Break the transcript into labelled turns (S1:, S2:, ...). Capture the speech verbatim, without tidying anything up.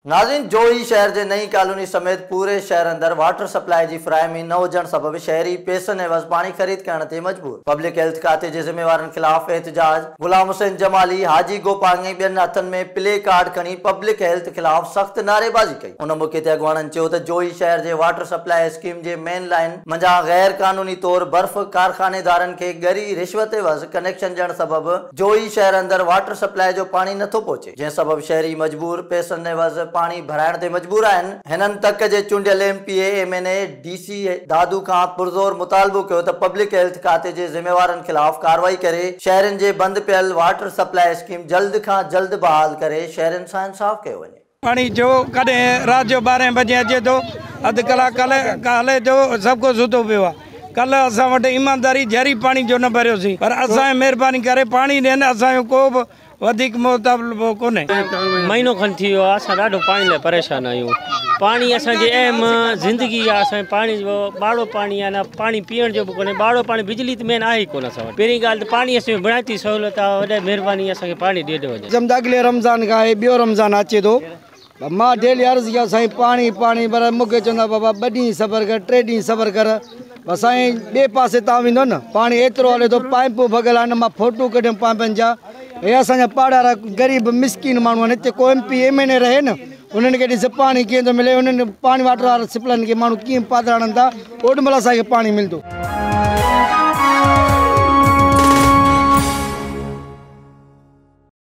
S1: नाज़रीन, जोही शहर जे नई कॉलोनी समेत पूरे शहर अंदर वाटर सप्लाई की फ्राहमी न हुजण सबब शहरी पैसनि एवज़ पानी खरीद करण ते मजबूर। पब्लिक हेल्थ खाते जे ज़िम्मेवारनि खिलाफ एहतजाज। गुलाम हुसैन जमाली, हाजी गोपांग ऐं ॿियनि हथनि में प्ले कार्ड खणी पब्लिक हेल्थ खिलाफ सख्त नारेबाज़ी कई। उन मौके ते अॻवाननि चयो त जोही शहर जे वाटर सप्लाई स्कीम जे मेन लाइन मंझां गैर कानूनी तौर बर्फ कारखानेदारनि खे गरी रिश्वत एवज़ कनेक्शन ॾियण सबब जोही शहर अंदर वाटर सप्लाई जो पानी नथो पहुचे, जंहिं सबब शहरी मजबूर पैसनि एवज़ पानी भराइण ते मजबूर आहिनि। हिननि तक जे चूंडियल M P A M N A D C Dadu खां पुरज़ोर मुतालबो कयो त पब्लिक हेल्थ खाते जे ज़िम्मेवारनि खिलाफ कार्रवाई करे शहरनि जे बंदि पियल वाटर सप्लाई स्कीम जल्द खां जल्द बहाल करे शहरनि सां इंसाफ़ कयो वञे।
S2: पानी जो कॾहिं रात जो बारह बजे अचे तो अध कलाक हले तो सब कुछ सुतो पियो आहे। कल असां वटि ईमानदारी जरी पानी जो न भरियोसीं, पर असां महिरबानी करे पानी ॾियनि, असांजो को बि वधिक मुतालबो कोन्हे।
S3: महीनो खन थी वियो आहे, असां ॾाढो पाणी लाइ परेशान आहियूं। पाणी असांजी अहम ज़िंदगी आहे, असांजे पाणी जो ॿाड़ो पाणी आहे, न पाणी पीअण जो बि कोन्हे। ॿाड़ो पाणी बिजली त मेन आहे ई कोन असां वटि। पहिरीं ॻाल्हि त पाणी असांजी बुनियादी सहूलियत आहे, वॾे महिरबानी असांखे पाणी ॾियो वञे।
S2: जमदा अॻिले रमज़ान खां ॿियो रमज़ान अचे थो, मां डेली अर्ज़ु कया साईं पाणी पाणी, पर मूंखे चवंदा बाबा ॿ ॾींहं सबर कर, टे ॾींहं सबर कर। बसि साईं ॿिए पासे तव्हां वेंदो न, पाणी एतिरो हले थो, पाइपूं भॻल आहिनि। मां फोटू कढियमि पाइपनि जा। हे असांजा पाड़ारा ग़रीब मिसकिन माण्हू आहिनि, हिते को M P M N A रहे न, उन्हनि खे ॾिस पाणी कीअं थो मिले, उन्हनि पाणी वाटर वारा सिपलनि खे माण्हू कीअं पात्र आणनि था, ओॾी महिल असांखे पाणी मिलंदो।